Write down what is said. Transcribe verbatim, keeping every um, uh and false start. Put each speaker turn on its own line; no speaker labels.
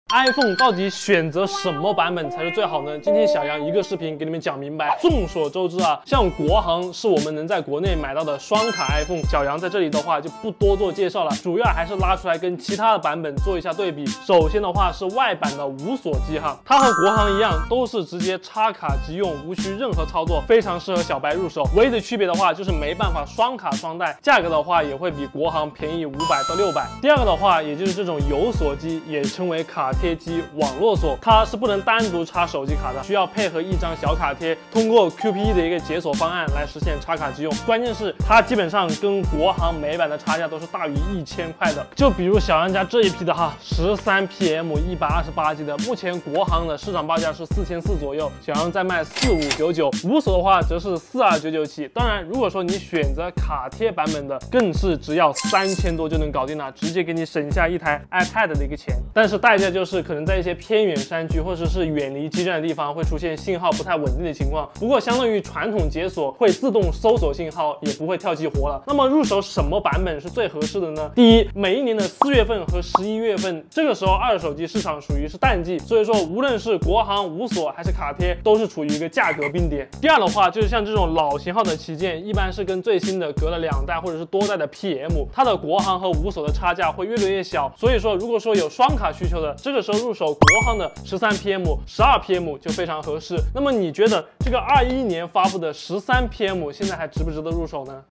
iPhone 到底选择什么版本才是最好呢？今天小杨一个视频给你们讲明白。众所周知啊，像国行是我们能在国内买到的双卡 iPhone， 小杨在这里的话就不多做介绍了，主要还是拉出来跟其他的版本做一下对比。首先的话是外版的无锁机哈，它和国行一样，都是直接插卡即用，无需任何操作，非常适合小白入手。唯一的区别的话就是没办法双卡双待，价格的话也会比国行便宜五百到六百。第二个的话，也就是这种有锁机，也称为卡贴机、网络锁，它是不能单独插手机卡的，需要配合一张小卡贴，通过 Q P E 的一个解锁方案来实现插卡即用。关键是它基本上跟国行美版的差价都是大于一千块的。就比如小杨家这一批的哈，十三 P M 一百二十八 G 的，目前国行的市场报价是四千四左右，小杨在卖四五九九，无锁的话则是四二九九起。当然，如果说你选择卡贴版本的，更是只要三千多就能搞定了，直接给你省下一台 iPad 的一个钱。但是代价就是可能在一些偏远山区或者是远离基站的地方会出现信号不太稳定的情况。不过相当于传统解锁会自动搜索信号，也不会跳激活了。那么入手什么版本是最合适的呢？第一，每一年的四月份和十一月份，这个时候二手机市场属于是淡季，所以说无论是国行无锁还是卡贴，都是处于一个价格冰点。第二的话，就是像这种老型号的旗舰，一般是跟最新的隔了两代或者是多代的 P M， 它的国行和无锁的差价会越来越小。所以说，如果说有双卡需求的，这个时候入手国行的十三 P M、十二 P M 就非常合适。那么你觉得这个二一年发布的十三 P M 现在还值不值得入手呢？